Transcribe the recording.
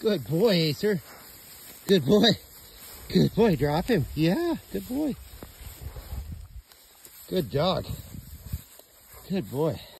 Good boy, Acer. Good boy. Good boy. Drop him. Yeah, good boy. Good dog. Good boy.